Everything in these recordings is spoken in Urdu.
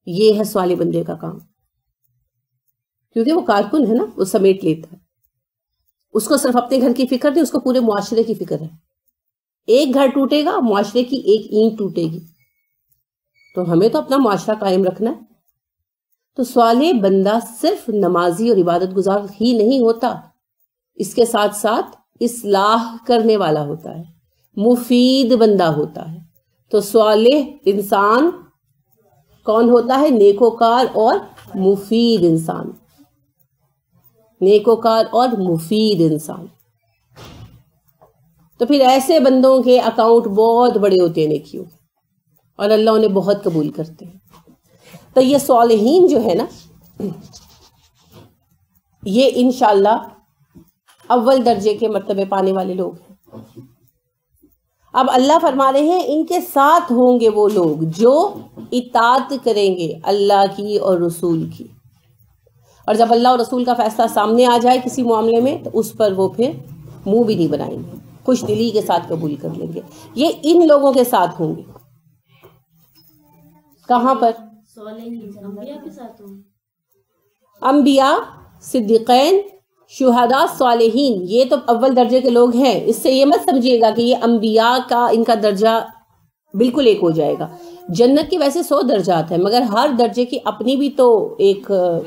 یہ ہے صالح بندے کا کام، کیونکہ وہ کارکن ہے نا، وہ سمیٹ لیتا ہے، اس کو صرف اپنے گھر کی فکر نہیں، اس کو پورے معاشرے کی فکر ہے. ایک گھر ٹوٹے گا معاشرے کی ایک اینٹ ٹوٹے گی، تو ہمیں تو اپنا معاشرہ قائم رکھنا ہے. تو صالح بندہ صرف نمازی اور عبادت گزار ہی نہیں ہوتا، اس کے ساتھ ساتھ اصلاح کرنے والا ہوتا ہے، مفید بندہ ہوتا ہے. تو صالح انسان کون ہوتا ہے؟ نیکوکار اور مفید انسان، نیکوکار اور مفید انسان. تو پھر ایسے بندوں کے اکاؤنٹ بہت بڑے ہوتے ہیں نیکیوں، اور اللہ انہیں بہت قبول کرتے ہیں. تو یہ صالحین جو ہے نا، یہ انشاءاللہ اول درجے کے مرتبے پانے والے لوگ ہیں. اب اللہ فرما رہے ہیں ان کے ساتھ ہوں گے وہ لوگ جو اطاعت کریں گے اللہ کی اور رسول کی. اور جب اللہ اور رسول کا فیصلہ سامنے آ جائے کسی معاملے میں تو اس پر وہ پھر منہ بھی نہیں بنائیں گے، خوش دلی کے ساتھ قبول کر لیں گے. یہ ان لوگوں کے ساتھ ہوں گے. کہاں پر؟ انبیاء کے ساتھ ہوں گے. انبیاء، صدیقین، شہداء، صالحین، یہ تو اول درجے کے لوگ ہیں. اس سے یہ مت سمجھیے گا کہ یہ انبیاء کا ان کا درجہ بالکل ایک ہو جائے گا. جنت کے ویسے 100 درجات ہیں، مگر ہر درجے کی اپنی بھی تو ایک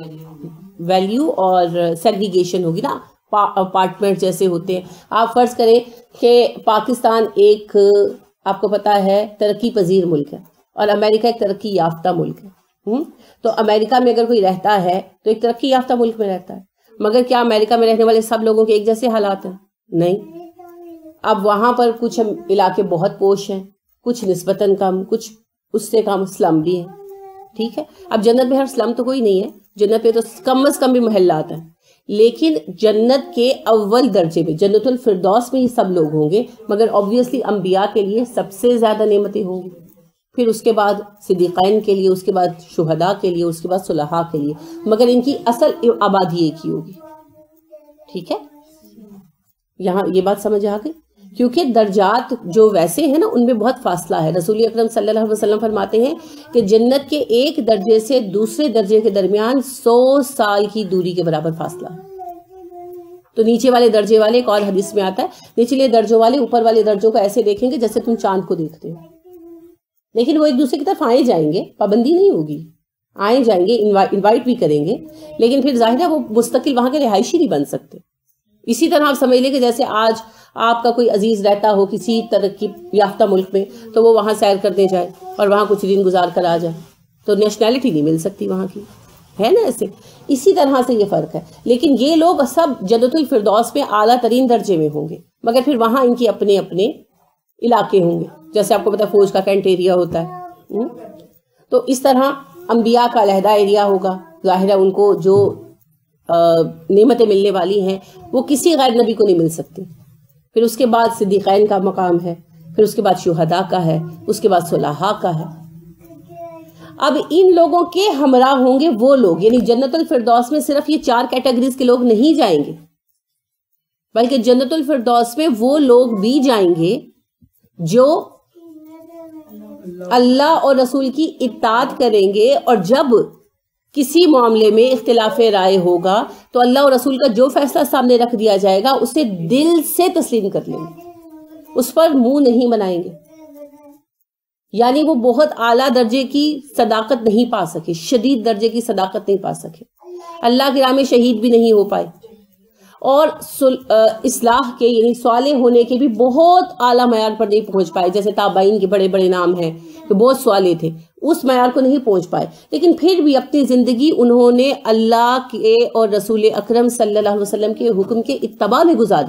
ویلیو اور سیگریگیشن ہوگی نا، اپارٹمنٹ جیسے ہوتے ہیں. آپ فرض کریں کہ پاکستان ایک آپ کو پتا ہے ترقی پذیر ملک ہے اور امریکہ ایک ترقی یافتہ ملک ہے. تو امریکہ میں اگر کوئی رہتا ہے تو ایک ترقی یافتہ ملک میں رہتا ہے، مگر کیا امریکہ میں رہنے والے سب لوگوں کے ایک جیسے حالات ہیں؟ نہیں. اب وہاں پر کچھ علاقے بہت پوش ہیں، کچھ نسبتاً کم، کچھ اس سے کم سلم بھی ہیں. ٹھیک ہے. اب جنت میں ہر سلم تو کوئی نہیں ہے، جنت پہ تو کم از کم بھی محلات ہیں. لیکن جنت کے اول درجے میں جنت الفردوس میں یہ سب لوگ ہوں گے، مگر obviously انبیاء کے لیے سب سے زیادہ نعمتیں ہوں گی، پھر اس کے بعد صدیقین کے لیے، اس کے بعد شہداء کے لیے، اس کے بعد صلحاء کے لیے، مگر ان کی اصل آبادی ایک ہی ہوگی. ٹھیک ہے. یہاں یہ بات سمجھ آ گئی، کیونکہ درجات جو ویسے ہیں نا ان میں بہت فاصلہ ہے. رسول اکرم صلی اللہ علیہ وسلم فرماتے ہیں کہ جنت کے ایک درجے سے دوسرے درجے کے درمیان 100 سال کی دوری کے برابر فاصلہ ہے. تو نیچے والے درجے والے، ایک اور حدیث میں آتا ہے، نچلے درجوں والے اوپر والے درجوں کو ایسے دیکھیں گے جیسے تم چاند کو دیکھتے ہو، لیکن وہ ایک دوسرے کی طرف آئے جائیں گے، پابندی نہیں ہوگی، آئے جائیں گے، انوائٹ بھی کریں گے، لیکن پھر ظاہر ہے وہ مستقل وہاں کے رہائشی نہیں بن سکتے. اسی طرح آپ سمجھ لیں کہ جیسے آج آپ کا کوئی عزیز رہتا ہو کسی ترقی یافتہ ملک میں، تو وہ وہاں سیر کرنے جائے اور وہاں کچھ دن گزار کر آ جائے، تو نیشنلٹی نہیں مل سکتی وہاں کی، ہے نا ایسے. اسی طرح سے یہ فرق ہے. لیکن یہ لوگ سب جنت الفردوس میں اعلیٰ ترین درجے میں ہوں گے، مگر پھر وہاں ان کی اپنے اپنے علاقے ہوں گے، جیسے آپ کو پتا فوج کا کینٹ ایریا ہوتا ہے. تو اس طرح انبیاء کا علیحدہ ایریا ہوگا. ظاہر ہے ان کو جو نعمتیں ملنے والی ہیں وہ کسی غیر نبی کو نہیں مل سکتی. پھر اس کے بعد صدیقین کا مقام ہے، پھر اس کے بعد شہداء کا ہے، اس کے بعد صلحاء کا ہے. اب ان لوگوں کے ہمراہ ہوں گے وہ لوگ، یعنی جنت الفردوس میں صرف یہ 4 کیٹیگریز کے لوگ نہیں جائیں گے، بلکہ جنت الفردوس میں وہ لوگ بھی جائیں گے جو اللہ اور رسول کی اطاعت کریں گے، اور جب کسی معاملے میں اختلاف رائے ہوگا تو اللہ اور رسول کا جو فیصلہ سامنے رکھ دیا جائے گا اسے دل سے تسلیم کر لیں گے، اس پر منہ نہیں بنائیں گے. یعنی وہ بہت اعلیٰ درجے کی صداقت نہیں پا سکے، شدید درجے کی صداقت نہیں پا سکے، اللہ کی راہ میں شہید بھی نہیں ہو پائے، اور اصلاح کے یعنی صالح ہونے کے بھی بہت اعلیٰ معیار پر نہیں پہنچ پائے. جیسے تابعین کے بڑے بڑے نام ہیں کہ بہت صالح تھے، اس معیار کو نہیں پہنچ پائے، لیکن پھر بھی اپنی زندگی انہوں نے اللہ کے اور رسول اکرم صلی اللہ علیہ وسلم کے حکم کے اتباع میں گزاری،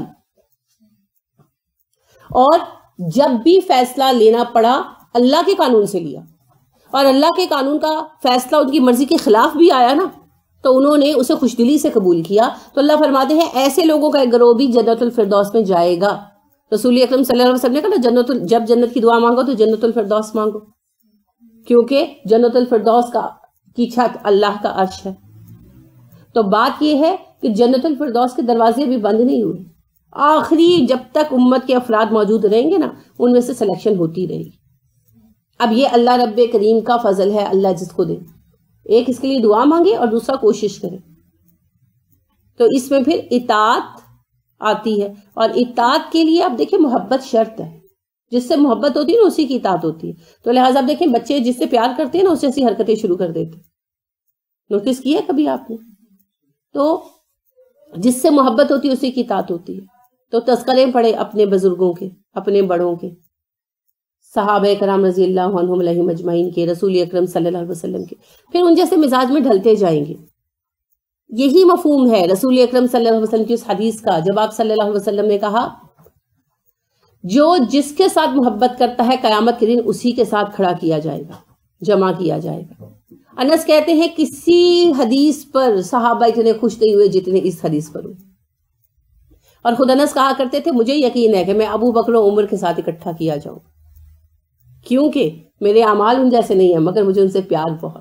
اور جب بھی فیصلہ لینا پڑا اللہ کے قانون سے لیا، اور اللہ کے قانون کا فیصلہ ان کی مرضی کے خلاف بھی آیا نا تو انہوں نے اسے خوش دلی سے قبول کیا. تو اللہ فرماتے ہیں ایسے لوگوں کا ایک گروہ بھی جنت الفردوس میں جائے گا. رسول اکرم صلی اللہ علیہ وسلم نے کہا نا جب جنت کی دعا مانگو تو جنت الفردوس مانگو، کیونکہ جنت الفردوس کی چھت اللہ کا عرش ہے. تو بات یہ ہے کہ جنت الفردوس کے دروازے ابھی بند نہیں ہوئے، آخری جب تک امت کے افراد موجود رہیں گے نا ان میں سے سلیکشن ہوتی رہے گی. اب یہ اللہ رب کریم کا فضل ہے، اللہ جس کو دے. ایک اس کے لیے دعا مانگے اور دوسرا کوشش کرے. تو اس میں پھر اطاعت آتی ہے, اور اطاعت کے لیے آپ دیکھیں محبت شرط ہے. جس سے محبت ہوتی ہے نا اسی کی اطاعت ہوتی ہے. تو لہٰذا آپ دیکھیں بچے جس سے پیار کرتے ہیں نا اس سے ایسی حرکتیں شروع کر دیتے. نوٹس کیا کبھی آپ نے؟ تو جس سے محبت ہوتی ہے اسی کی اطاعت ہوتی ہے. تو تذکرے پڑھے اپنے بزرگوں کے, اپنے بڑوں کے, صحابہ کرام رضی اللہ عنہم علیہم اجمعین کے, رسول اکرم صلی اللہ علیہ وسلم کے. پھر ان جیسے مزاج میں ڈھلتے جائیں گے. یہی مفہوم ہے رسول اکرم صلی اللہ علیہ وسلم کی اس حدیث کا, جب آپ صلی اللہ علیہ وسلم نے کہا جو جس کے ساتھ محبت کرتا ہے قیامت کے دن اسی کے ساتھ کھڑا کیا جائے گا, جمع کیا جائے گا. انس کہتے ہیں کسی حدیث پر صحابہ اتنے خوش نہیں ہوئے جتنے اس حدیث پر ہوئے. اور خود انس کہا کرتے تھے مجھے یقین ہے کہ میں ابو بکر و عمر کے ساتھ اکٹھا کیا جاؤں, کیونکہ میرے اعمال ان جیسے نہیں ہیں مگر مجھے ان سے پیار بہت.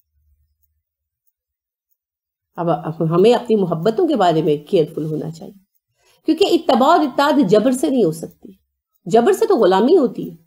اب ہمیں اپنی محبتوں کے بارے میں کیئرفل ہونا چاہیے, کیونکہ اتباع اور اطاعت جبر سے نہیں ہو سکتی. جبر سے تو غلامی ہوتی ہے,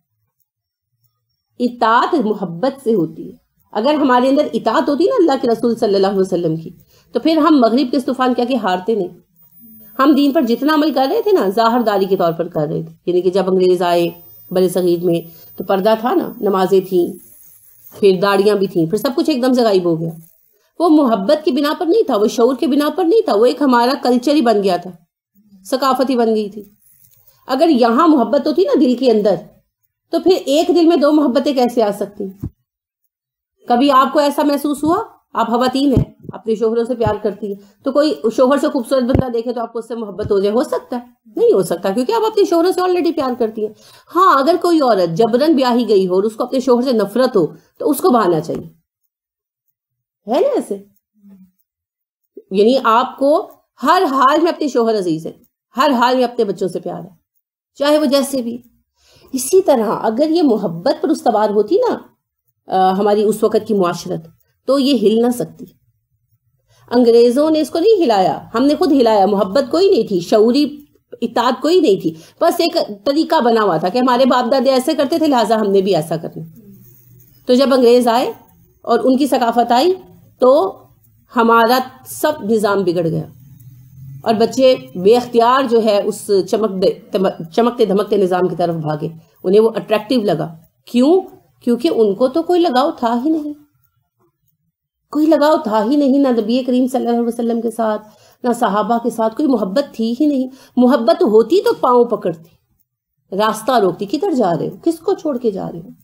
اطاعت محبت سے ہوتی ہے. اگر ہمارے اندر اطاعت ہوتی نا اللہ کے رسول صلی اللہ علیہ وسلم کی, تو پھر ہم مغرب کے طوفان کیا کہ ہارتے نہیں. ہم دین پر جتنا عمل کر رہے تھے نا ظاہر داری کے طور پر کر رہے تھے. یعنی کہ جب انگریز آئے بر صغیر میں تو پردہ تھا نا, نمازیں تھیں, پھر داڑیاں بھی تھیں, پھر سب کچھ ایک دم سے غائب ہو گیا. وہ محبت کی بنا پر نہیں تھا, وہ شعور کے بنا پر نہیں تھا, وہ ایک ہمارا کلچر ہی بن گیا تھا, ثقافت ہی بن گئی تھی. اگر یہاں محبت ہوتی نا دل کے اندر, تو پھر ایک دل میں دو محبتیں کیسے آ سکتی؟ کبھی آپ کو ایسا محسوس ہوا, آپ خواتین ہیں, اپنے شوہروں سے پیار کرتی ہیں, تو کوئی شوہر سے خوبصورت بندہ دیکھے تو آپ کو اس سے محبت ہو جائے؟ ہو سکتا ہے؟ نہیں ہو سکتا, کیونکہ آپ اپنے شوہروں سے آلریڈی پیار کرتی ہیں. ہاں اگر کوئی عورت جبرن بیاہی گئی ہو اور اس کو اپنے شوہر سے نفرت ہو تو اس کو بہانا چاہیے, ہے نا ایسے؟ یعنی آپ کو ہر حال میں اپنے شوہر عزیز ہے, ہر حال میں اپنے بچوں سے پیار ہے, چاہے وہ جیسے بھی. اسی طرح اگر یہ محبت پر استوار ہوتی نا ہماری اس وقت کی معاشرت, تو یہ ہل نہ سکتی. انگریزوں نے اس کو نہیں ہلایا, ہم نے خود ہلایا. محبت کوئی نہیں تھی, شعوری اطاعت کوئی نہیں تھی, بس ایک طریقہ بنا ہوا تھا کہ ہمارے باپ دادے ایسے کرتے تھے لہٰذا ہم نے بھی ایسا کرنا. تو جب انگریز آئے اور ان کی ثقافت آئی تو ہمارا سب نظام بگڑ گیا, اور بچے بے اختیار جو ہے اس چمکتے دھمکتے نظام کی طرف بھاگے. انہیں وہ اٹریکٹیو لگا. کیوں؟ کیونکہ ان کو تو کوئی لگاؤ تھا ہی نہیں, کوئی لگاؤ تھا ہی نہیں, نہ نبی کریم صلی اللہ علیہ وسلم کے ساتھ, نہ صحابہ کے ساتھ کوئی محبت تھی ہی نہیں. محبت ہوتی تو پاؤں پکڑتی, راستہ روکتی, کدھر جا رہے ہو, کس کو چھوڑ کے جا رہے ہو.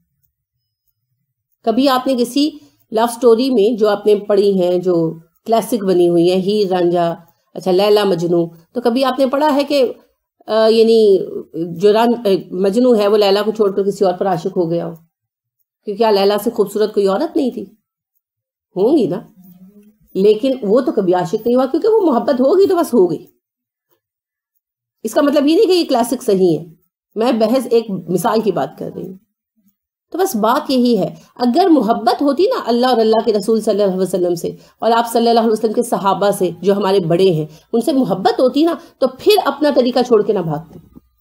کبھی آپ نے کسی لو سٹوری میں جو آپ نے پڑھی ہیں, جو کلاسک بنی ہوئی ہیں, ہیر رانجھا, اچھا لیلا مجنو, تو کبھی آپ نے پڑھا ہے کہ یعنی جو مجنو ہے وہ لیلا کو چھوڑ کر کسی اور پر عاشق ہو گیا ہو؟ کیونکہ کیا لیلا سے خوبصورت کوئی عورت نہیں تھی؟ ہوں گی نا, لیکن وہ تو کبھی عاشق نہیں ہوا, کیونکہ وہ محبت ہوگی تو بس ہو گئی. اس کا مطلب یہ نہیں کہ یہ کلاسک صحیح ہے, میں بحث ایک مثال کی بات کر رہی ہوں. تو بس بات یہی ہے, اگر محبت ہوتی نا اللہ اور اللہ کے رسول صلی اللہ علیہ وسلم سے, اور آپ صلی اللہ علیہ وسلم کے صحابہ سے جو ہمارے بڑے ہیں ان سے محبت ہوتی نا, تو پھر اپنا طریقہ چھوڑ کے نہ بھاگتے.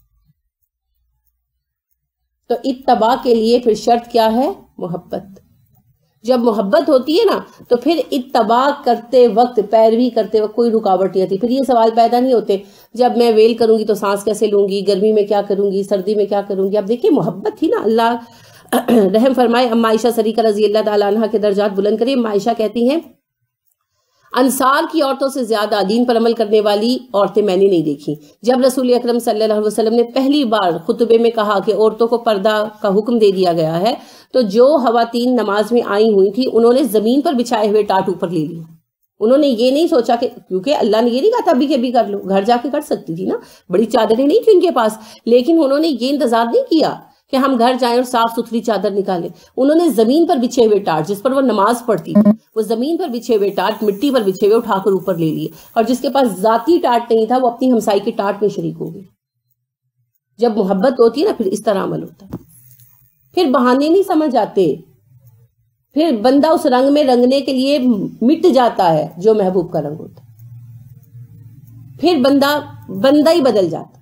تو اتباع کے لیے پھر شرط کیا ہے؟ محبت. جب محبت ہوتی ہے نا تو پھر اتباع کرتے وقت, پیروی کرتے وقت کوئی رکاوٹ نہیں آتی. پھر یہ سوال پیدا نہیں ہوتے جب میں ویل کروں گی تو سانس کیسے لوں گی, گرمی میں کیا کروں گی, سردی میں کیا کروں گی. اب دیکھیے محبت تھی نا, اللہ رحم فرمائے. اما عائشہ صدیقہ رضی اللہ تعالیٰ عنہ کے درجات بلند کرے. اما عائشہ کہتی ہیں انصار کی عورتوں سے زیادہ دین پر عمل کرنے والی عورتیں میں نے نہیں دیکھی. جب رسول اکرم صلی اللہ علیہ وسلم نے پہلی بار خطبے میں کہا کہ عورتوں کو پردہ کا حکم دے دیا گیا ہے, تو جو خواتین نماز میں آئی ہوئی تھی انہوں نے زمین پر بچھائے ہوئے ٹاٹ اوپر لے لی. انہوں نے یہ نہیں سوچا کہ, کیونکہ اللہ نے یہ نہیں کہا تھا ابھی کے ابھی کر لو, گھر جا کے کر سکتی تھی نا, بڑی چادریں نہیں تھی ان کے پاس, لیکن انہوں نے یہ انتظار نہیں کیا کہ ہم گھر جائیں اور صاف ستھری چادر نکالیں. انہوں نے زمین پر بچھے ہوئے ٹاٹ, جس پر وہ نماز پڑھتی تھی, وہ زمین پر بچھے ہوئے ٹاٹ مٹی پر بچھے ہوئے اٹھا کر اوپر لے لیے, اور جس کے پاس ذاتی ٹاٹ نہیں تھا وہ اپنی ہمسائی کی ٹاٹ میں شریک ہو گئی. جب محبت ہوتی ہے نا پھر اس طرح عمل ہوتا ہے. پھر بہانے نہیں سمجھ آتے, پھر بندہ اس رنگ میں رنگنے کے لیے مٹ جاتا ہے جو محبوب کا رنگ ہوتا ہے, پھر بندہ ہی بدل جاتا.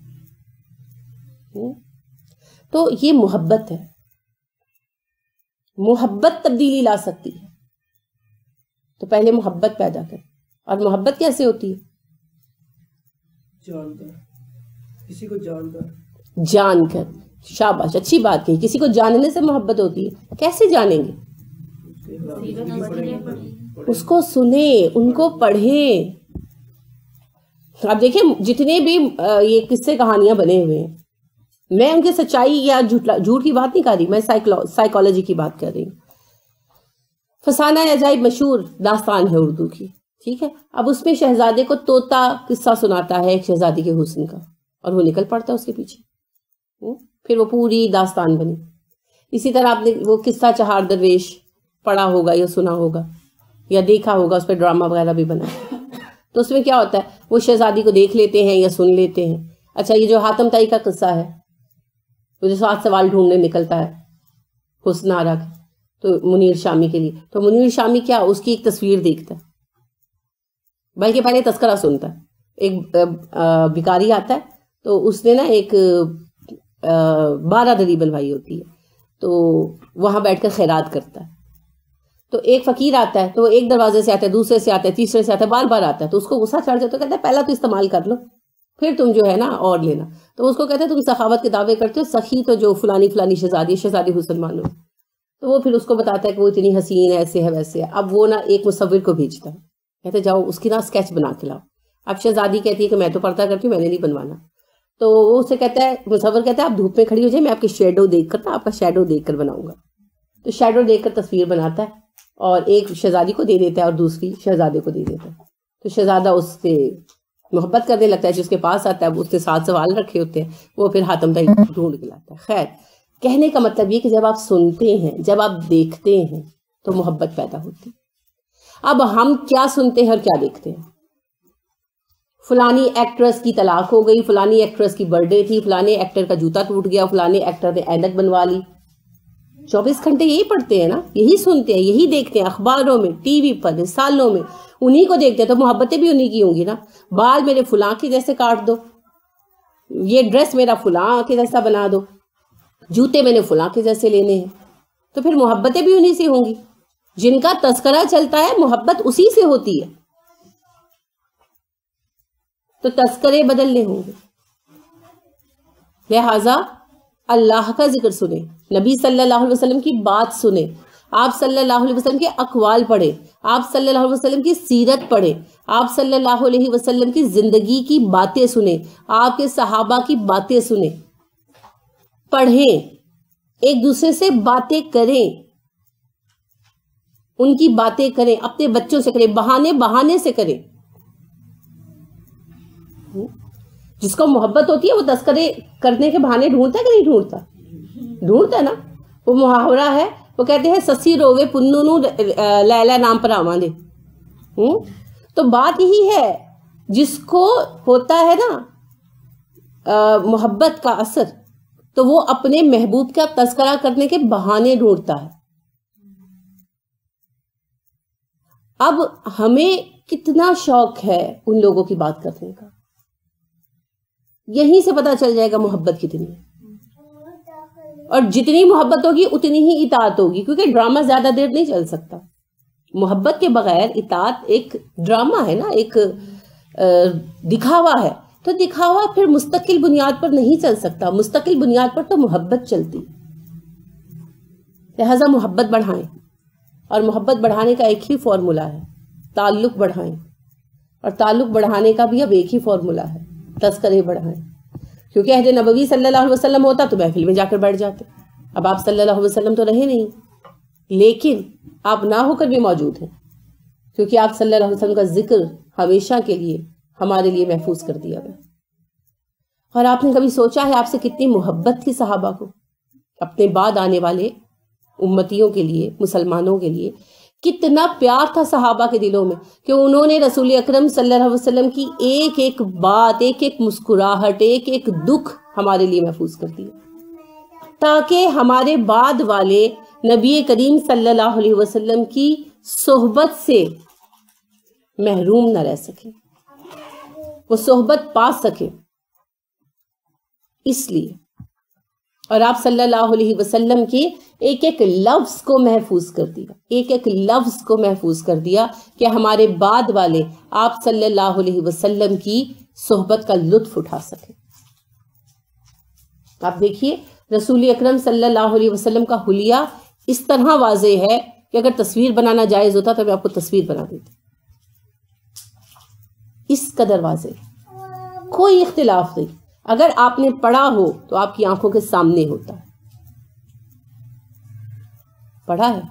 تو یہ محبت ہے. محبت تبدیلی لا سکتی ہے، تو پہلے محبت پیدا کر. اور محبت کیسے ہوتی ہے؟ جان کر، کسی کو جان کر. جان کر، شاباش، اچھی بات کہی. کسی کو جاننے سے محبت ہوتی ہے. کیسے جانیں گے؟ اس کو سنیں، ان کو پڑھیں. آپ دیکھیں جتنے بھی یہ قصے کہانیاں بنے ہوئے ہیں، میں ان کی سچائی یا جھوٹ کی بات نہیں کر رہی، میں سائیکالوجی کی بات کر رہی ہوں. فسانہ عجائب مشہور داستان ہے اردو کی، ٹھیک ہے. اب اس میں شہزادے کو طوطا قصہ سناتا ہے ایک شہزادی کے حسن کا، اور وہ نکل پڑتا ہے اس کے پیچھے. پھر وہ پوری داستان بنی. اسی طرح آپ نے وہ قصہ چہار درویش پڑھا ہوگا یا سنا ہوگا یا دیکھا ہوگا، اس پہ ڈرامہ وغیرہ بھی بنا. تو اس میں کیا ہوتا ہے، وہ شہزادی کو دیکھ لیتے ہیں یا سن لیتے ہیں. اچھا، یہ جو حاتم طائی کا قصہ ہے، وہ جو 7 سوال ڈھونڈنے نکلتا ہے حسن آرا کے، تو منیر شامی کے لیے، تو منیر شامی کیا اس کی ایک تصویر دیکھتا ہے، بلکہ پہلے تذکرہ سنتا ہے. ایک بھکاری آتا ہے، تو اس نے نا ایک 12 دری بنوائی ہوتی ہے، تو وہاں بیٹھ کر خیرات کرتا ہے. تو ایک فقیر آتا ہے، تو وہ ایک دروازے سے آتا ہے، دوسرے سے آتا ہے، تیسرے سے آتا ہے، بار بار آتا ہے. تو اس کو غصہ چڑھ جاتا ہے، کہتا ہے پہلا تو استعمال کر لو، پھر تم جو ہے نا اور لینا. تو اس کو کہتے ہیں تم سخاوت کے دعوے کرتے ہو، سخی تو جو فلانی فلانی شہزادی حسن مانو. تو وہ پھر اس کو بتاتا ہے کہ وہ اتنی حسین ایسے ہے ویسے ہے. اب وہ نا ایک مصور کو بھیجتا ہے، کہتے ہیں جاؤ اس کی نا اسکیچ بنا کے لاؤ. اب شہزادی کہتی ہے کہ میں تو پردہ کرتی ہوں، میں نے نہیں بنوانا. تو وہ اسے کہتا ہے، مصور کہتا ہے آپ دھوپ میں کھڑی ہو جائے، میں آپ کی شیڈو دیکھ کر نا آپ کا شیڈو دیکھ کر بناؤں گا. تو شیڈو دیکھ کر تصویر بناتا ہے، اور ایک شہزادی کو دے دیتا ہے اور دوسری شہزادے کو دے دیتا ہے. تو شہزادہ اس سے محبت کرنے لگتا ہے. جس کے پاس آتا ہے، اس نے 7 سوال رکھے ہوتے ہیں، وہ پھر حاتم طائی ڈھونڈ کے لاتا ہے. خیر، کہنے کا مطلب یہ کہ جب آپ سنتے ہیں، جب آپ دیکھتے ہیں، تو محبت پیدا ہوتی. اب ہم کیا سنتے ہیں اور کیا دیکھتے ہیں؟ فلانی ایکٹریس کی طلاق ہو گئی، فلانی ایکٹریس کی برتھ ڈے تھی، فلانے ایکٹر کا جوتا ٹوٹ گیا، فلانے ایکٹر نے اینک بنوا لی. 24 گھنٹے یہی پڑھتے ہیں نا، یہی سنتے ہیں، یہی دیکھتے ہیں، اخباروں میں، ٹی وی پر، رسالوں میں، انہی کو دیکھتے ہیں. تو محبتیں بھی انہی کی ہوں گی نا. بال میرے فلاں کے جیسے کاٹ دو، یہ ڈریس میرا فلاں کے جیسا بنا دو، جوتے میں نے فلاں کے جیسے لینے ہیں. تو پھر محبتیں بھی انہی سے ہوں گی. جن کا تذکرہ چلتا ہے محبت اسی سے ہوتی ہے. تو تذکرے بدلنے ہوں گے. لہذا اللہ کا ذکر سنیں، نبی صلی اللہ علیہ وسلم کی بات سنیں، آپ صلی اللہ علیہ وسلم کے اقوال پڑھیں، آپ صلی اللہ علیہ وسلم کی سیرت پڑھیں، آپ صلی اللہ علیہ وسلم کی زندگی کی باتیں سنیں، آپ کے صحابہ کی باتیں سنیں، پڑھیں، ایک دوسرے سے باتیں کریں، ان کی باتیں کریں، اپنے بچوں سے کریں، بہانے سے کریں. جس کو محبت ہوتی ہے وہ تذکرے کرنے کے بہانے ڈھونڈتا ہے کہ نہیں ڈھونڈتا؟ ڈھونڈتا ہے نا. وہ محاورہ ہے، وہ کہتے ہیں سسی رووے پنو لیلا نام پر آواں دے. تو بات یہی ہے، جس کو ہوتا ہے نا محبت کا اثر، تو وہ اپنے محبوب کا تذکرہ کرنے کے بہانے ڈھونڈتا ہے. اب ہمیں کتنا شوق ہے ان لوگوں کی بات کرنے کا، یہیں سے پتہ چل جائے گا محبت کتنی ہے. اور جتنی محبت ہوگی اتنی ہی اطاعت ہوگی، کیونکہ ڈرامہ زیادہ دیر نہیں چل سکتا. محبت کے بغیر اطاعت ایک ڈرامہ ہے نا، ایک دکھاوا ہے. تو دکھاوا پھر مستقل بنیاد پر نہیں چل سکتا، مستقل بنیاد پر تو محبت چلتی. لہذا محبت بڑھائیں، اور محبت بڑھانے کا ایک ہی فارمولا ہے، تعلق بڑھائیں. اور تعلق بڑھانے کا بھی اب ایک ہی فارمولا ہے، تذکرے بڑھائیں. کیونکہ عہد نبوی صلی اللہ علیہ وسلم ہوتا تو محفل میں جا کر بیٹھ جاتے. اب آپ صلی اللہ علیہ وسلم تو رہے نہیں، لیکن آپ نہ ہو کر بھی موجود ہیں، کیونکہ آپ صلی اللہ علیہ وسلم کا ذکر ہمیشہ کے لیے ہمارے لیے محفوظ کر دیا گیا. اور آپ نے کبھی سوچا ہے آپ سے کتنی محبت تھی صحابہ کو؟ اپنے بعد آنے والے امتیوں کے لیے، مسلمانوں کے لیے کتنا پیار تھا صحابہ کے دلوں میں، کہ انہوں نے رسول اکرم صلی اللہ علیہ وسلم کی ایک ایک بات، ایک ایک مسکراہٹ، ایک ایک دکھ ہمارے لیے محفوظ کر دیا، تاکہ ہمارے بعد والے نبی کریم صلی اللہ علیہ وسلم کی صحبت سے محروم نہ رہ سکیں، وہ صحبت پا سکیں. اس لیے اور آپ صلی اللہ علیہ وسلم کے ایک ایک لفظ کو محفوظ کر دیا، ایک ایک لفظ کو محفوظ کر دیا کہ ہمارے بعد والے آپ صلی اللہ علیہ وسلم کی صحبت کا لطف اٹھا سکیں۔ آپ دیکھیے رسول اکرم صلی اللہ علیہ وسلم کا حلیہ اس طرح واضح ہے کہ اگر تصویر بنانا جائز ہوتا تو میں آپ کو تصویر بنا دیتی، اس قدر واضح، کوئی اختلاف نہیں۔ اگر آپ نے پڑھا ہو تو آپ کی آنکھوں کے سامنے ہوتا ہے۔ پڑھا ہے؟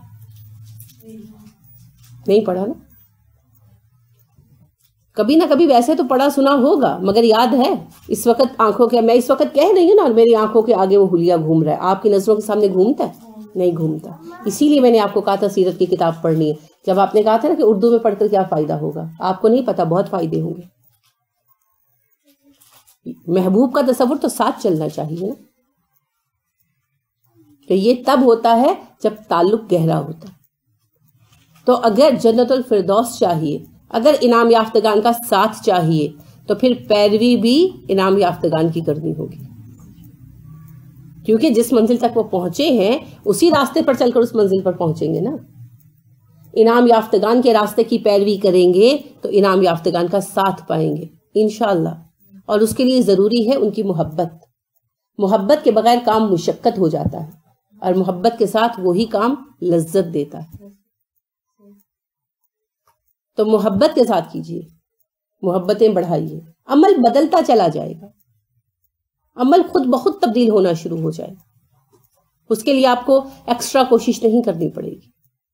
نہیں پڑھا نا؟ کبھی نہ کبھی ویسے تو پڑھا سنا ہوگا، مگر یاد ہے اس وقت آنکھوں کے، میں اس وقت کہہ رہی ہوں نا، اور میری آنکھوں کے آگے وہ حلیہ گھوم رہا ہے، آپ کی نظروں کے سامنے گھومتا ہے؟ نہیں گھومتا۔ اسی لیے میں نے آپ کو کہا تھا سیرت کی کتاب پڑھنی ہے، جب آپ نے کہا تھا نا کہ اردو میں پڑھ کر کیا فائدہ ہوگا، آپ کو نہیں پتا بہت فائدے ہوں گے۔ محبوب کا تصور تو ساتھ چلنا چاہیے نا، کہ یہ تب ہوتا ہے جب تعلق گہرا ہوتا ہے۔ تو اگر جنت الفردوس چاہیے، اگر انعام یافتگان کا ساتھ چاہیے، تو پھر پیروی بھی انعام یافتگان کی کرنی ہوگی، کیونکہ جس منزل تک وہ پہنچے ہیں اسی راستے پر چل کر اس منزل پر پہنچیں گے نا۔ انعام یافتگان کے راستے کی پیروی کریں گے تو انعام یافتگان کا ساتھ پائیں گے انشاءاللہ، اور اس کے لیے ضروری ہے ان کی محبت۔ محبت کے بغیر کام مشقت ہو جاتا ہے، اور محبت کے ساتھ وہی کام لذت دیتا ہے۔ تو محبت کے ساتھ کیجیے، محبتیں بڑھائیے، عمل بدلتا چلا جائے گا، عمل خود بخود تبدیل ہونا شروع ہو جائے گا، اس کے لیے آپ کو ایکسٹرا کوشش نہیں کرنی پڑے گی۔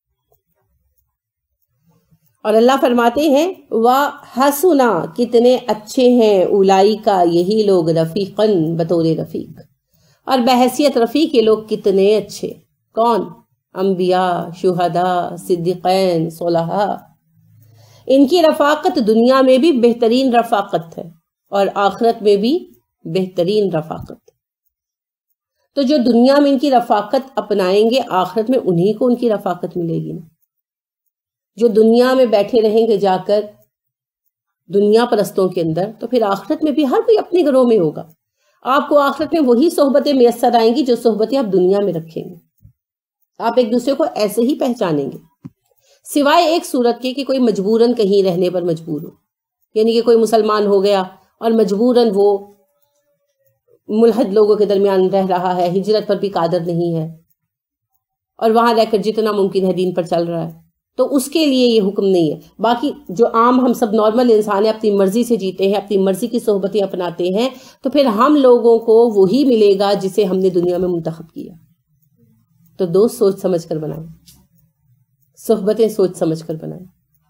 اور اللہ فرماتے ہیں وَحَسُنَا، کتنے اچھے ہیں، اولئک، یہی لوگ، رفیقاً، بطور رفیق، اور بحیثیت رفیق یہ لوگ کتنے اچھے۔ کون؟ انبیاء، شہداء، صدیقین، صلحاء۔ ان کی رفاقت دنیا میں بھی بہترین رفاقت ہے اور آخرت میں بھی بہترین رفاقت۔ تو جو دنیا میں ان کی رفاقت اپنائیں گے، آخرت میں انہی کو ان کی رفاقت ملے گی نا۔ جو دنیا میں بیٹھے رہیں گے جا کر دنیا پرستوں کے اندر، تو پھر آخرت میں بھی ہر کوئی اپنے گھروں میں ہوگا۔ آپ کو آخرت میں وہی صحبتیں میسر آئیں گی جو صحبتیں آپ دنیا میں رکھیں گے۔ آپ ایک دوسرے کو ایسے ہی پہچانیں گے، سوائے ایک صورت کے کہ کوئی مجبوراً کہیں رہنے پر مجبور ہو، یعنی کہ کوئی مسلمان ہو گیا اور مجبوراً وہ ملحد لوگوں کے درمیان رہ رہا ہے، ہجرت پر بھی قادر نہیں ہے، اور وہاں رہ کر جتنا ممکن ہے دین پر چل رہا ہے، تو اس کے لیے یہ حکم نہیں ہے۔ باقی جو عام ہم سب نارمل انسان ہیں، اپنی مرضی سے جیتے ہیں، اپنی مرضی کی صحبتیں اپناتے ہیں، تو پھر ہم لوگوں کو وہی ملے گا جسے ہم نے دنیا میں منتخب کیا۔ تو دوست سوچ سمجھ کر بنائیں، صحبتیں سوچ سمجھ کر بنائیں،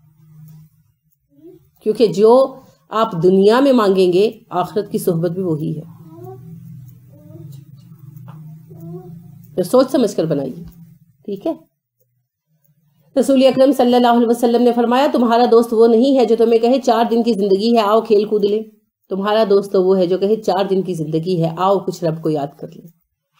کیونکہ جو آپ دنیا میں مانگیں گے آخرت کی صحبت بھی وہی ہے۔ تو سوچ سمجھ کر بنائیے، ٹھیک ہے۔ رسول اکرم صلی اللہ علیہ وسلم نے فرمایا تمہارا دوست وہ نہیں ہے جو تمہیں کہے 4 دن کی زندگی ہے آؤ کھیل کود لیں، تمہارا دوست تو وہ ہے جو کہے 4 دن کی زندگی ہے آؤ کچھ رب کو یاد کر لیں۔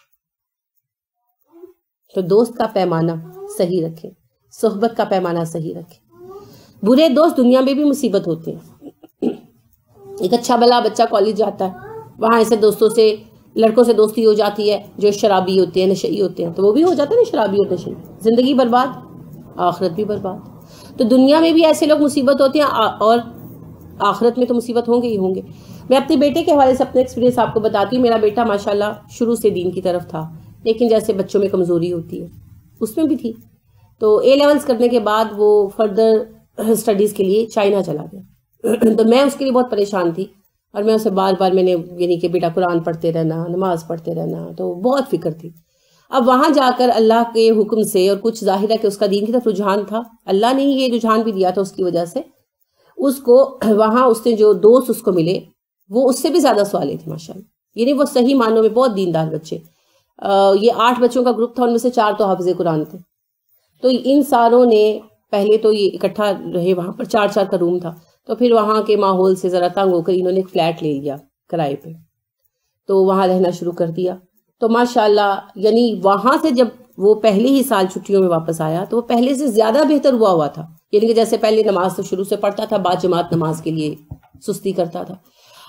تو دوست کا پیمانہ صحیح رکھیں، صحبت کا پیمانہ صحیح رکھیں۔ برے دوست دنیا میں بھی مصیبت ہوتے ہیں۔ ایک اچھا بھلا بچہ کالج جاتا ہے، وہاں ایسے دوستوں سے، لڑکوں سے دوستی ہو جاتی ہے جو شرابی ہوتے ہیں، نشئی ہوتے ہیں، تو وہ بھی ہو جاتا ہے نا شرابی اور نشئی، زندگی برباد، آخرت بھی برباد۔ تو دنیا میں بھی ایسے لوگ مصیبت ہوتے ہیں اور آخرت میں تو مصیبت ہوں گے ہی ہوں گے۔ میں اپنے بیٹے کے حوالے سے اپنے ایکسپیرینس آپ کو بتاتی ہوں۔ میرا بیٹا ماشاءاللہ شروع سے دین کی طرف تھا، لیکن جیسے بچوں میں کمزوری ہوتی ہے اس میں بھی تھی، تو اے لیولز کرنے کے بعد وہ فردر اسٹڈیز کے لیے چائنا چلا گیا۔ تو میں اس کے لیے بہت پریشان تھی، اور میں اسے بار بار میں نے یعنی کہ بیٹا قرآن پڑھتے رہنا، نماز پڑھتے رہنا، تو بہت فکر تھی۔ اب وہاں جا کر اللہ کے حکم سے، اور کچھ ظاہر ہے کہ اس کا دین کی طرف رجحان تھا، اللہ نے ہی یہ رجحان بھی دیا تھا اس کی وجہ سے، اس کو وہاں اس نے جو دوست اس کو ملے وہ اس سے بھی زیادہ سوالے تھے ماشاءاللہ، یعنی وہ صحیح معنوں میں بہت دیندار بچے۔ یہ 8 بچوں کا گروپ تھا، ان میں سے 4 تو حافظ قرآن تھے۔ تو ان ساروں نے پہلے تو یہ اکٹھا رہے وہاں پر، 4 کا روم تھا، تو پھر وہاں کے ماحول سے ذرا تنگ ہو کر انہوں نے ایک فلیٹ لے لیا کرائے پہ، تو وہاں رہنا شروع کر دیا۔ تو ماشاءاللہ یعنی وہاں سے جب وہ پہلے ہی سال چھٹیوں میں واپس آیا تو وہ پہلے سے زیادہ بہتر ہوا تھا، یعنی کہ جیسے پہلے نماز تو شروع سے پڑھتا تھا، با جماعت نماز کے لیے سستی کرتا تھا،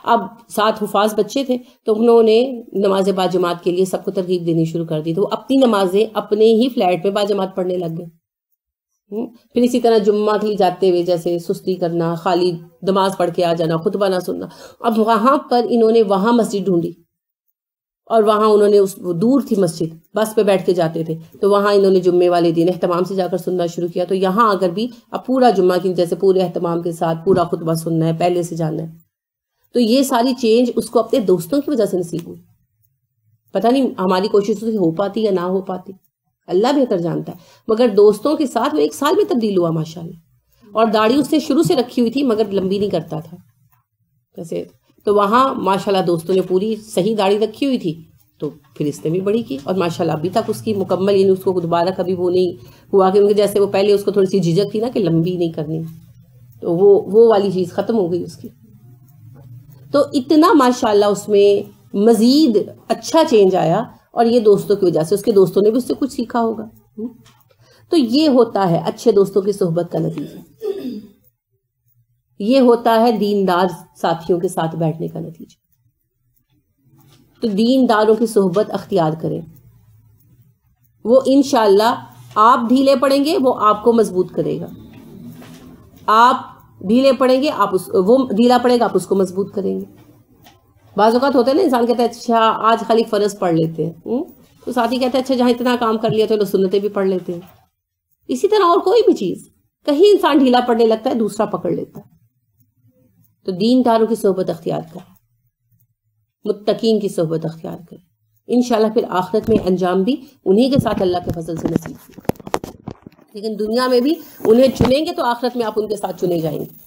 اب 7 حفاظ بچے تھے تو انہوں نے نماز باجماعت کے لیے سب کو ترغیب دینی شروع کر دی، تو وہ اپنی نمازیں اپنے ہی فلیٹ میں باجماعت پڑھنے لگ گئے۔ پھر اسی طرح جمعہ کے لیے جاتے ہوئے جیسے سستی کرنا، خالی نماز پڑھ کے آ جانا، خطبہ نہ سننا۔ اب وہاں پر انہوں نے وہاں مسجد ڈھونڈی، اور وہاں انہوں نے دور تھی مسجد، بس پہ بیٹھ کے جاتے تھے، تو وہاں انہوں نے جمعے والے دن اہتمام سے جا کر سننا شروع کیا۔ تو یہاں اگر بھی اب پورا جمعہ کی جیسے پورے اہتمام کے ساتھ پورا خطبہ سننا ہے، پہلے سے جاننا ہے، تو یہ ساری چینج اس کو اپنے دوستوں کی وجہ سے نصیب ہوئی۔ پتہ نہیں ہماری کوششوں سے ہو پاتی یا نہ ہو پاتی، اللہ بہتر جانتا ہے، مگر دوستوں کے ساتھ وہ 1 سال میں تبدیل ہوا ماشاءاللہ۔ اور داڑھی اس نے شروع سے رکھی ہوئی تھی مگر لمبی نہیں کرتا تھا ویسے، تو وہاں ماشاءاللہ دوستوں نے پوری صحیح داڑھی رکھی ہوئی تھی، تو پھر اس نے بھی بڑی کی، اور ماشاءاللہ ابھی تک اس کی مکمل، یعنی اس کو دوبارہ کبھی وہ نہیں ہوا کہ جیسے وہ پہلے اس کو تھوڑی سی جھجک تھی نا کہ لمبی نہیں کرنی، تو وہ والی چیز ختم ہو گئی اس کی۔ تو اتنا ماشاءاللہ اس میں مزید اچھا چینج آیا، اور یہ دوستوں کی وجہ سے، اس کے دوستوں نے بھی اس سے کچھ سیکھا ہوگا۔ تو یہ ہوتا ہے اچھے دوستوں کی صحبت کا نتیجہ، یہ ہوتا ہے دیندار ساتھیوں کے ساتھ بیٹھنے کا نتیجہ۔ تو دینداروں کی صحبت اختیار کریں، وہ انشاءاللہ آپ ڈھیلے پڑیں گے وہ آپ کو مضبوط کرے گا، آپ ڈھیلے پڑیں گے وہ ڈھیلا پڑے گا آپ اس کو مضبوط کریں گے۔ بعض اوقات ہوتا ہے نا انسان کہتا ہے اچھا آج خالی فرض پڑھ لیتے ہیں، تو ساتھی کہتا ہے اچھا جہاں اتنا کام کر لیا تو سنتیں بھی پڑھ لیتے ہیں۔ اسی طرح اور کوئی بھی چیز کہیں انسان ڈھیلا پڑنے لگتا ہے دوسرا پکڑ لیتا ہے۔ تو دینداروں کی صحبت اختیار کریں، متقین کی صحبت اختیار کریں، انشاءاللہ پھر آخرت میں انجام بھی انہی کے ساتھ اللہ کے فضل سے نصیب ہوگا۔ لیکن دنیا میں بھی انہیں چنیں گے تو آخرت میں آپ ان کے ساتھ چنے جائیں گے۔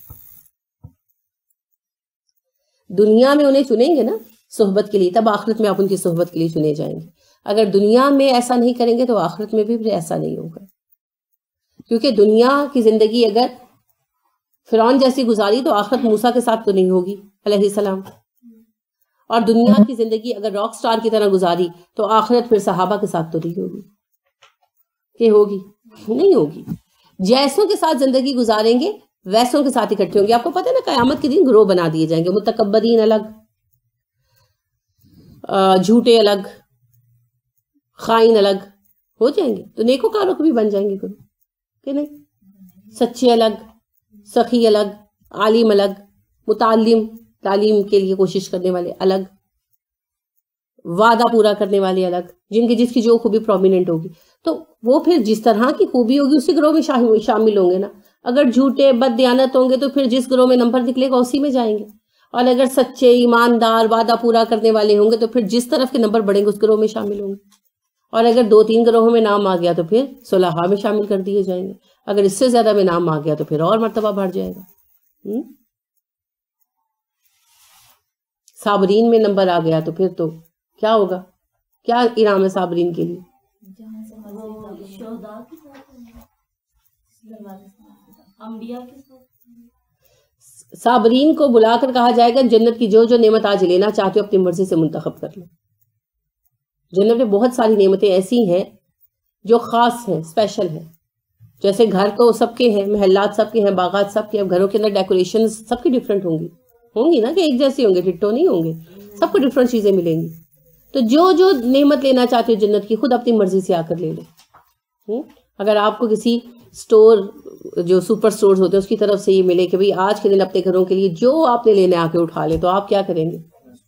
دنیا میں انہیں چنیں گے نا صحبت کے لیے، تب آخرت میں آپ ان کی صحبت کے لیے چنے جائیں گے۔ اگر دنیا میں ایسا نہیں کریں گے تو آخرت میں بھی پھر ایسا نہیں ہوگا، کیونکہ دنیا کی زندگی اگر فرعون جیسی گزاری تو آخرت موسیٰ کے ساتھ تو نہیں ہوگی علیہ السلام، اور دنیا کی زندگی اگر راک سٹار کی طرح گزاری تو آخرت پھر صحابہ کے ساتھ تو نہیں ہوگی، کہ ہوگی؟ نہیں ہوگی۔ جیسوں کے ساتھ زندگی گزاریں گے ویسوں کے ساتھ اکٹھے ہوں گے۔ آپ کو پتہ ہے نا قیامت کے دن گروہ بنا دیے جائیں گے، متکبرین الگ، جھوٹے الگ، خائن الگ ہو جائیں گے، تو نیکوکاروں کو بھی بن جائیں گے گروہ، کہ نہیں؟ سچے الگ، سخی الگ، عالم الگ، متعلم تعلیم کے لیے کوشش کرنے والے الگ، وعدہ پورا کرنے والے الگ، جس کی جو خوبی پرومیننٹ ہوگی، تو وہ پھر جس طرح کی خوبی ہوگی اسی گروہ میں شامل ہوں گے نا۔ اگر جھوٹے بد دیانت ہوں گے تو پھر جس گروہ میں نمبر نکلے گا اسی میں جائیں گے، اور اگر سچے ایماندار وعدہ پورا کرنے والے ہوں گے تو پھر جس طرف کے نمبر بڑھیں گے اس گروہ میں شامل ہوں گے، اور اگر 2-3 گروہوں میں نام آ گیا تو پھر صلحاء میں شامل کر دیے جائیں گے، اگر اس سے زیادہ میں نام آ گیا تو پھر اور مرتبہ بڑھ جائے گا۔ صابرین میں نمبر آ گیا تو پھر تو کیا ہوگا؟ کیا انعام ہے صابرین کے لیے؟ صابرین کو بلا کر کہا جائے گا جنت کی جو نعمت آج لینا چاہتے ہو اپنی مرضی سے منتخب کر لو۔ جنت میں بہت ساری نعمتیں ایسی ہیں جو خاص ہیں، اسپیشل ہیں، جیسے گھر تو سب کے ہیں، محلات سب کے ہیں، باغات سب کے ہیں، گھروں کے اندر ڈیکوریشن سب کی ڈیفرنٹ ہوں گی نا، کہ ایک جیسے ہوں گے، ڈٹو نہیں ہوں گے، سب کو ڈیفرنٹ چیزیں ملیں گی۔ تو جو نعمت لینا چاہتے ہو جنت کی خود اپنی مرضی سے آ کر لے لو۔ اگر آپ کو کسی سٹور جو سپر سٹورز ہوتے ہیں اس کی طرف سے یہ ملے کہ بھئی آج کے دن اپنے گھروں کے لیے جو آپ نے لینے آ کے اٹھا لے، تو آپ کیا کریں گے؟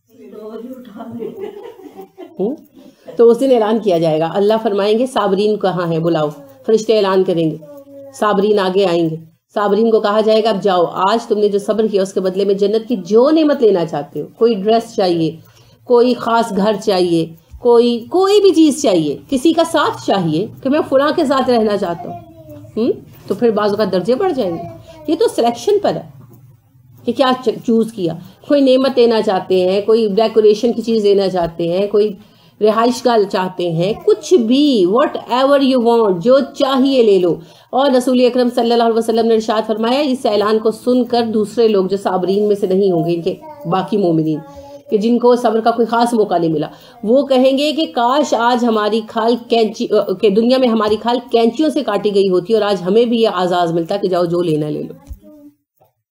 تو اس دن اعلان کیا جائے گا، اللہ فرمائیں گے صابرین کہاں ہیں، بلاؤ، فرشتے اعلان کریں گے، صابرین آگے آئیں گے، صابرین کو کہا جائے گا اب جاؤ، آج تم نے جو صبر کیا اس کے بدلے میں جنت کی جو نعمت لینا چاہتے ہو، کوئی ڈریس چاہیے، کوئی خاص گھر چاہیے، کوئی بھی چیز چاہیے، کسی کا ساتھ چاہیے کہ میں فلاں کے ساتھ رہنا چاہتا ہوں، تو پھر بعض اوقات درجے بڑھ جائیں گے۔ یہ تو سلیکشن پر ہے کہ کیا چوز کیا۔ کوئی نعمت لینا چاہتے ہیں، کوئی ڈیکوریشن کی چیز لینا چاہتے ہیں، کوئی رہائش گاہ چاہتے ہیں، کچھ بھی، واٹ ایور یو وانٹ، جو چاہیے لے لو۔ اور رسول اکرم صلی اللہ علیہ وسلم نے ارشاد فرمایا اس اعلان کو سن کر دوسرے لوگ جو صابرین میں سے نہیں ہوں گے، ان کے باقی مومنین کہ جن کو صبر کا کوئی خاص موقع نہیں ملا، وہ کہیں گے کہ کاش آج ہماری کھال کہ دنیا میں ہماری کھال کینچیوں سے کاٹی گئی ہوتی اور آج ہمیں بھی یہ اعزاز ملتا کہ جاؤ جو لینا لے لو۔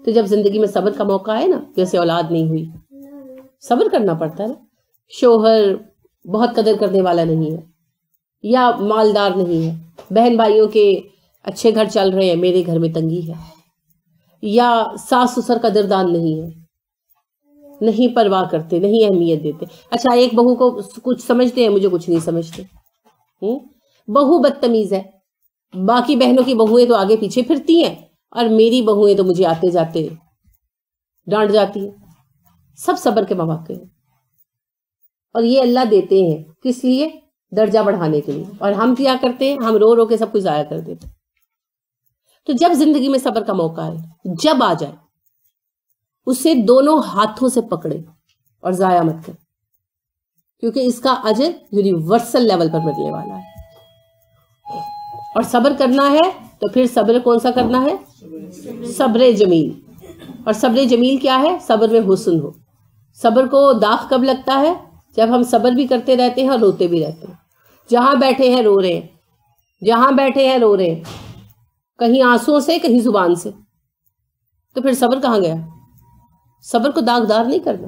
تو جب زندگی میں صبر کا موقع آئے نا، جیسے اولاد نہیں ہوئی، صبر کرنا پڑتا ہے نا، شوہر بہت قدر کرنے والا نہیں ہے یا مالدار نہیں ہے، بہن بھائیوں کے اچھے گھر چل رہے ہیں، میرے گھر میں تنگی ہے، یا ساس سسر قدردان نہیں ہے، نہیں پرواہ کرتے، نہیں اہمیت دیتے. اچھا ایک بہو کو کچھ سمجھتے ہیں، مجھے کچھ نہیں سمجھتے. بہو بدتمیز ہے، باقی بہنوں کی بہویں تو آگے پیچھے پھرتی ہیں اور میری بہویں تو مجھے آتے جاتے ڈانٹ جاتی ہیں. سب صبر کے مواقع ہیں اور یہ اللہ دیتے ہیں کس لیے؟ درجہ بڑھانے کے لیے. اور ہم کیا کرتے ہیں؟ ہم رو رو کے سب کچھ ضائع کر دیتے. تو جب زندگی میں صبر کا موقع آئے، جب آ جائے، اسے دونوں ہاتھوں سے پکڑے اور ضائع مت کرے، کیونکہ اس کا اجر یونیورسل لیول پر ملنے والا ہے. اور صبر کرنا ہے تو پھر صبر کون سا کرنا ہے؟ صبر جمیل. اور صبر جمیل کیا ہے؟ صبر میں حسن ہو. صبر کو داغ کب لگتا ہے؟ جب ہم صبر بھی کرتے رہتے ہیں اور روتے بھی رہتے ہیں. جہاں بیٹھے ہیں رو رہے ہیں، جہاں بیٹھے ہیں رو رہے ہیں، کہیں آنسوؤں سے کہیں زبان سے، تو پھر صبر کہاں گیا؟ صبر کو داغدار نہیں کرنا.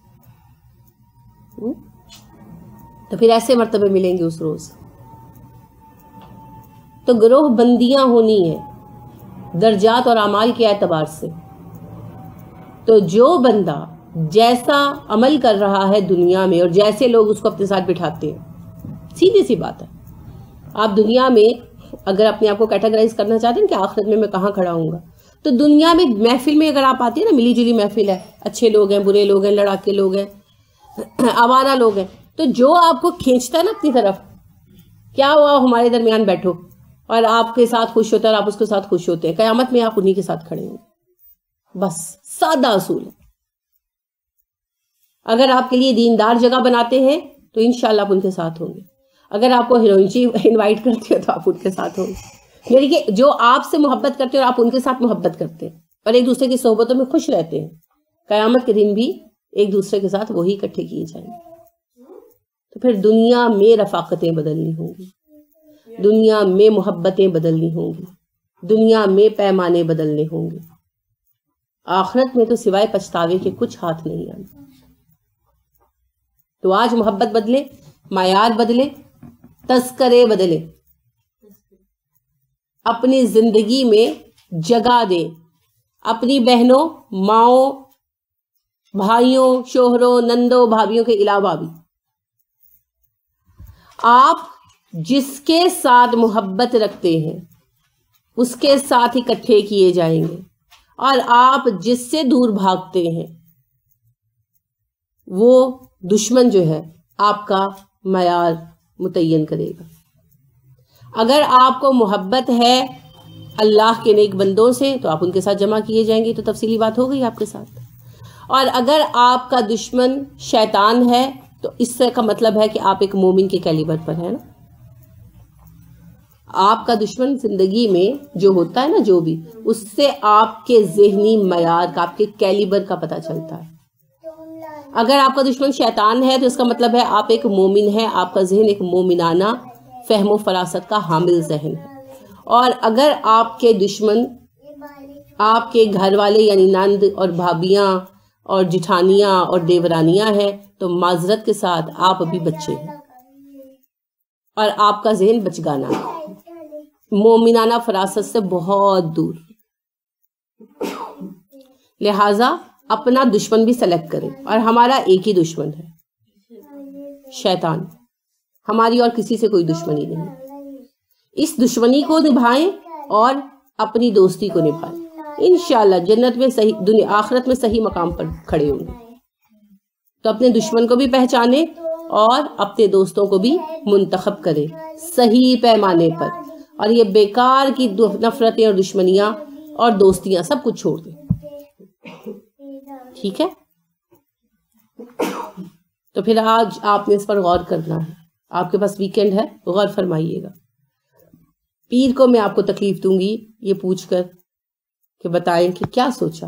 تو پھر ایسے مرتبے ملیں گے اس روز. تو گروہ بندیاں ہونی ہیں درجات اور اعمال کے اعتبار سے. تو جو بندہ جیسا عمل کر رہا ہے دنیا میں اور جیسے لوگ اس کو اپنے ساتھ بٹھاتے ہیں، سیدھی سی بات ہے. آپ دنیا میں اگر اپنے آپ کو کیٹیگرائز کرنا چاہتے ہیں کہ آخرت میں کہاں کھڑا ہوں گا، تو دنیا میں محفل میں اگر آپ آتے ہیں نا، ملی جلی محفل ہے، اچھے لوگ ہیں، برے لوگ ہیں، لڑاکے لوگ ہیں، آوارہ لوگ ہیں، تو جو آپ کو کھینچتا ہے نا اپنی طرف، کیا ہوا ہمارے درمیان بیٹھو، اور آپ کے ساتھ خوش ہوتا ہے اور آپ اس کے ساتھ خوش ہوتے ہیں، قیامت میں آپ انہی کے ساتھ کھڑے ہوں. بس سادہ اصول ہے. اگر آپ کے لیے دیندار جگہ بناتے ہیں تو انشاءاللہ آپ ان کے ساتھ ہوں گے. اگر آپ کو ہیروئنچی انوائٹ کرتے ہو تو آپ ان کے ساتھ ہوں گے. یعنی کہ جو آپ سے محبت کرتے ہیں اور آپ ان کے ساتھ محبت کرتے ہیں اور ایک دوسرے کی صحبتوں میں خوش رہتے ہیں، قیامت کے دن بھی ایک دوسرے کے ساتھ وہی اکٹھے کیے جائیں گے. تو پھر دنیا میں رفاقتیں بدلنی ہوں گی، دنیا میں محبتیں بدلنی ہوں گی، دنیا میں پیمانے بدلنے ہوں گے. آخرت میں تو سوائے پچھتاوے کے کچھ ہاتھ نہیں آنا. تو آج محبت بدلے، معیار بدلے، تذکرے بدلے، اپنی زندگی میں جگہ دیں. اپنی بہنوں، ماؤں، بھائیوں، شوہروں، نندوں، بھابھیوں کے علاوہ بھی آپ جس کے ساتھ محبت رکھتے ہیں اس کے ساتھ اکٹھے کیے جائیں گے، اور آپ جس سے دور بھاگتے ہیں وہ دشمن جو ہے آپ کا معیار متعین کرے گا. اگر آپ کو محبت ہے اللہ کے نیک بندوں سے تو آپ ان کے ساتھ جمع کیے جائیں گے، تو تفصیلی بات ہو گئی آپ کے ساتھ. اور اگر آپ کا دشمن شیطان ہے تو اس سے کا مطلب ہے کہ آپ ایک مومن کے کیلیبر پر ہیں نا. آپ کا دشمن زندگی میں جو ہوتا ہے نا، جو بھی، اس سے آپ کے ذہنی معیار کا، آپ کے کیلیبر کا پتہ چلتا ہے. اگر آپ کا دشمن شیطان ہے تو اس کا مطلب ہے آپ ایک مومن ہے، آپ کا ذہن ایک مومنانہ فہم و فراست کا حامل ذہن ہے. اور اگر آپ کے دشمن آپ کے گھر والے یعنی نند اور بھابیاں اور جٹھانیاں اور دیورانیاں ہیں تو معذرت کے ساتھ آپ ابھی بچے ہیں اور آپ کا ذہن بچگانا ہے، مومنانہ فراست سے بہت دور. لہٰذا اپنا دشمن بھی سلیکٹ کریں. اور ہمارا ایک ہی دشمن ہے، شیطان. ہماری اور کسی سے کوئی دشمنی نہیں. اس دشمنی کو نبھائیں اور اپنی دوستی کو نبھائیں. انشاءاللہ جنت میں صحیح، دنیا آخرت میں صحیح مقام پر کھڑے ہوں گے. تو اپنے دشمن کو بھی پہچانیں اور اپنے دوستوں کو بھی منتخب کریں صحیح پیمانے پر. اور یہ بیکار کی نفرتیں اور دشمنیاں اور دوستیاں سب کچھ چھوڑ دیں. ٹھیک ہے؟ تو پھر آج آپ نے اس پر غور کرنا ہے. آپ کے پاس ویکینڈ ہے، غور فرمائیے گا. پیر کو میں آپ کو تکلیف دوں گی یہ پوچھ کر کہ بتائیں کہ کیا سوچا.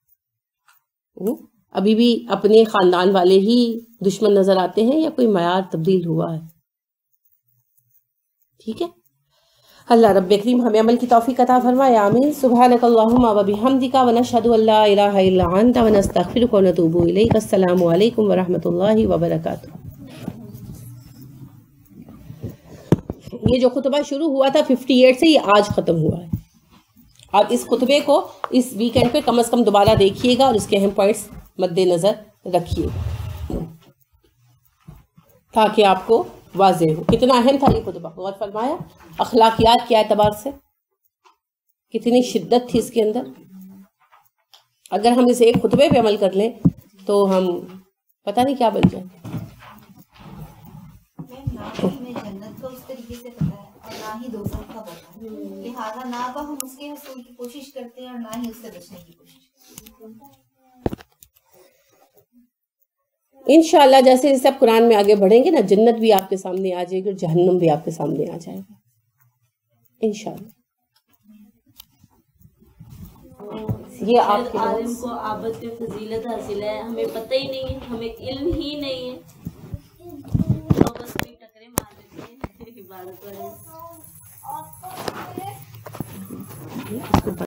ابھی بھی اپنے خاندان والے ہی دشمن نظر آتے ہیں یا کوئی معیار تبدیل ہوا ہے؟ ٹھیک ہے. اللہ رب کریم ہمیں عمل کی توفیق عطا فرمائے، آمین۔ سبحانک اللہم و بحمدک و نشہد ان لا الہ الا انت و نستغفرک و نتوب الیک۔ السلام علیکم و رحمۃ اللہ وبرکاتہ۔ یہ جو خطبہ شروع ہوا تھا 58 سے، یہ آج ختم ہوا ہے۔ اب اس خطبے کو اس ویکینڈ پہ کم از کم دوبارہ دیکھیے گا اور اس کے اہم پوائنٹس مد نظر رکھیے تاکہ آپ کو واضح ہو کتنا اہم تھا یہ خطبہ۔ غور فرمایا اخلاقیات کے اعتبار سے کتنی شدت تھی اس کے اندر۔ اگر ہم اسے ایک خطبے پہ عمل کر لیں تو ہم پتہ نہیں کیا بن جائیں۔ ہمیں جنت کا اس طریقے سے پتہ ہے اور نہ ہی دوزخ کا پتہ ہے، لہٰذا نہ تو ہم اس کے حصول کی کوشش کرتے ہیں اور نہ ہی اس سے بچنے کی کوشش کرتے ہیں۔ انشاءاللہ جیسے جیسے آپ قرآن میں آگے بڑھیں گے نا، جنت بھی آپ کے سامنے آ جائے گی اور جہنم بھی آپ کے سامنے آ جائے گا انشاءاللہ۔ یہ آپ کے عالم کو عابد کی فضیلت حاصل ہے، ہمیں پتہ ہی نہیں ہے، ہمیں علم ہی نہیں ہے، تو بس کوئی ٹکرے مار دیتے ہیں عبادت والے۔